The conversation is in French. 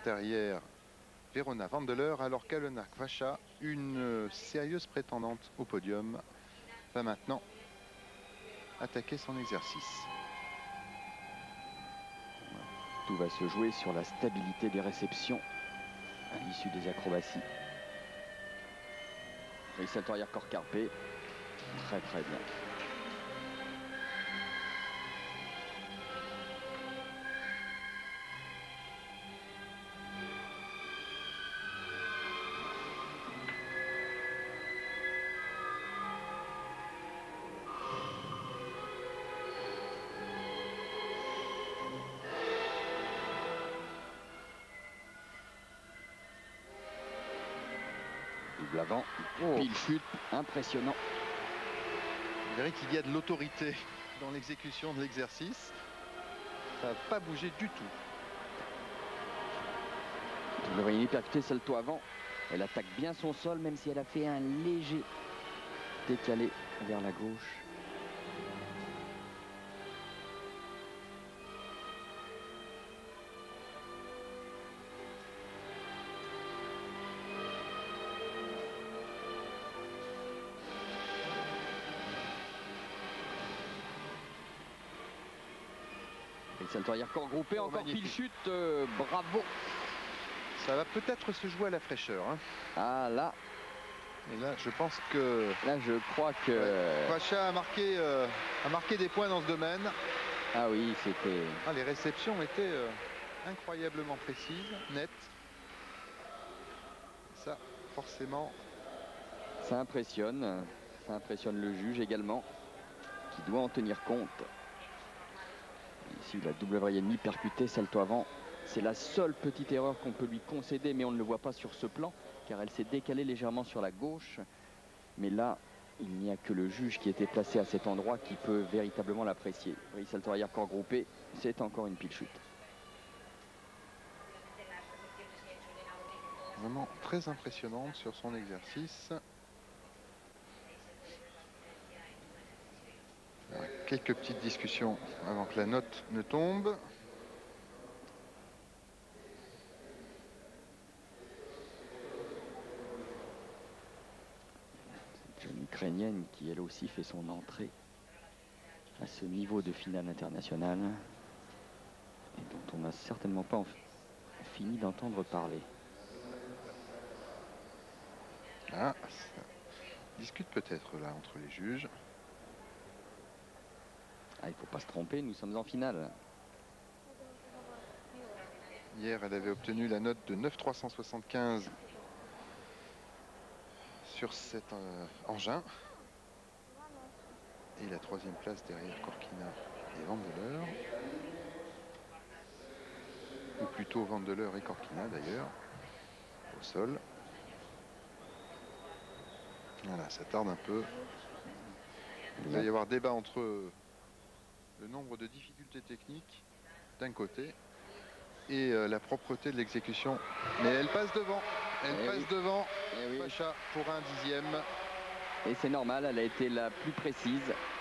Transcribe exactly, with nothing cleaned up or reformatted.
derrière Verona Vandeleur, alors qu'Alena Kvacha, une sérieuse prétendante au podium, va maintenant attaquer son exercice. Tout va se jouer sur la stabilité des réceptions à l'issue des acrobaties. Et salto arrière corps carpé, très très bien. Double avant, oh. Pile chute, impressionnant. Vous verrez qu'il y a de l'autorité dans l'exécution de l'exercice. Ça n'a pas bougé du tout. Vous voyez percuter salto avant. Elle attaque bien son sol, même si elle a fait un léger décalé vers la gauche. Et le salto arrière corps groupé, oh, encore magnifique. Pile chute, euh, bravo. Ça va peut-être se jouer à la fraîcheur. Hein. Ah là. Et là, je pense que... Là, je crois que... Ouais, Kvacha a marqué, euh, a marqué des points dans ce domaine. Ah oui, c'était... Ah, les réceptions étaient euh, incroyablement précises, nettes. Ça, forcément... Ça impressionne. Ça impressionne le juge également, qui doit en tenir compte. Ici, la double vraie ennemie percutée, salto avant. C'est la seule petite erreur qu'on peut lui concéder, mais on ne le voit pas sur ce plan, car elle s'est décalée légèrement sur la gauche. Mais là, il n'y a que le juge qui était placé à cet endroit qui peut véritablement l'apprécier. Oui, salto arrière corps groupé, c'est encore une pile chute. Vraiment très impressionnante sur son exercice. Alors, quelques petites discussions avant que la note ne tombe. Une Ukrainienne qui elle aussi fait son entrée à ce niveau de finale internationale et dont on n'a certainement pas fini d'entendre parler. Ah, ça discute peut-être là entre les juges. Ah, il ne faut pas se tromper, nous sommes en finale. Hier, elle avait obtenu la note de neuf trois cent soixante-quinze sur cet euh, engin. Et la troisième place derrière Corkina et Vandeleur. Ou plutôt Vandeleur et Corkina d'ailleurs, au sol. Voilà, ça tarde un peu. Il va y avoir débat entre le nombre de difficultés techniques d'un côté et euh, la propreté de l'exécution. Mais elle passe devant. Elle eh passe oui. devant. Eh oui. Kvacha pour un dixième. Et c'est normal, elle a été la plus précise.